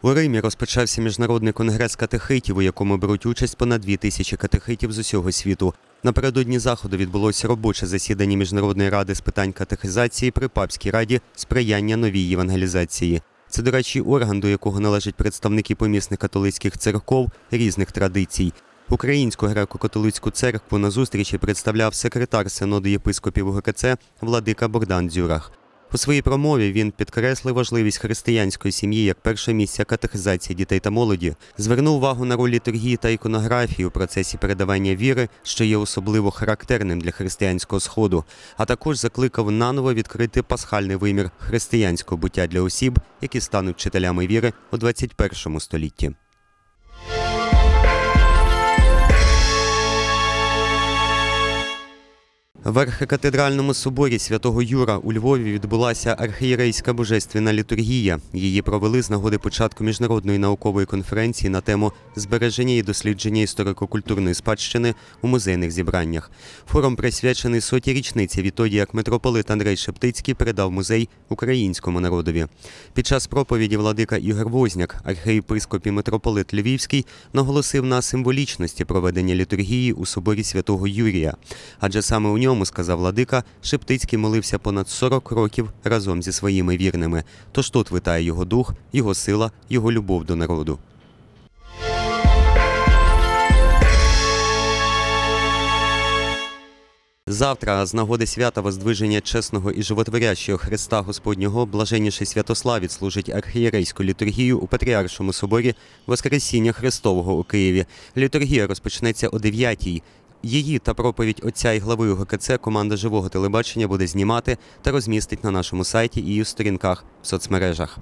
У Римі розпочався міжнародний конгрес катехитів, у якому беруть участь понад 2000 катехитів з усього світу. Напередодні заходу відбулося робоче засідання Міжнародної ради з питань катехизації при Папській раді сприяння новій євангелізації. Це, до речі, орган, до якого належать представники помісних католицьких церков різних традицій. Українську греко-католицьку церкву на зустрічі представляв секретар Синоду єпископів УГКЦ владика Богдан Дзюрах. У своїй промові він підкреслив важливість християнської сім'ї як перше місце катехизації дітей та молоді, звернув увагу на роль літургії та іконографії у процесі передавання віри, що є особливо характерним для християнського Сходу, а також закликав наново відкрити пасхальний вимір християнського буття для осіб, які стануть вчителями віри у 21 столітті. В архікатедральному соборі Святого Юра у Львові відбулася архієрейська божественна літургія. Її провели з нагоди початку міжнародної наукової конференції на тему «Збереження і дослідження історико-культурної спадщини у музейних зібраннях». Форум присвячений 100-й річниці відтоді, як митрополит Андрей Шептицький передав музей українському народові. Під час проповіді владика Ігор Возняк, архієпископ і митрополит Львівський, наголосив на символічності проведення літургії у соборі Святого Юрія. Адже саме у ньому, сказав владика, Шептицький молився понад 40 років разом зі своїми вірними. Тож тут витає його дух, його сила, його любов до народу. Завтра, з нагоди свята Воздвиження чесного і животворящого Христа Господнього, блаженніший Святослав відслужить архієрейську літургію у Патріаршому соборі Воскресіння Христового у Києві. Літургія розпочнеться о 9-й. Її та проповідь отця і глави УГКЦ команда «Живого телебачення» буде знімати та розмістить на нашому сайті і у сторінках в соцмережах.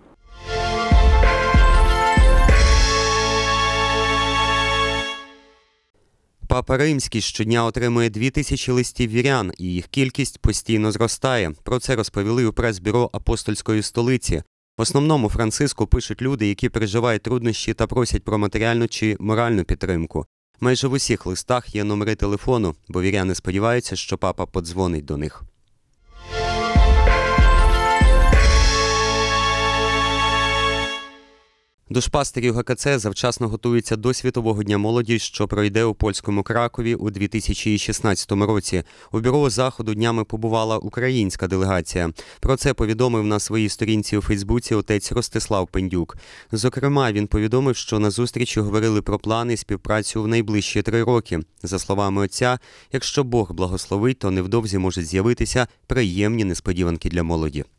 Папа Римський щодня отримує 2000 листів вірян, і їх кількість постійно зростає. Про це розповіли у прес-бюро Апостольської столиці. В основному Франциску пишуть люди, які переживають труднощі та просять про матеріальну чи моральну підтримку. Майже в усіх листах є номери телефону, бо віряни сподіваються, що папа подзвонить до них. Душпастері УГКЦ завчасно готуються до Світового дня молоді, що пройде у польському Кракові у 2016 році. У бюро заходу днями побувала українська делегація. Про це повідомив на своїй сторінці у Фейсбуці отець Ростислав Пендюк. Зокрема, він повідомив, що на зустрічі говорили про плани співпрацю в найближчі 3 роки. За словами отця, якщо Бог благословить, то невдовзі можуть з'явитися приємні несподіванки для молоді.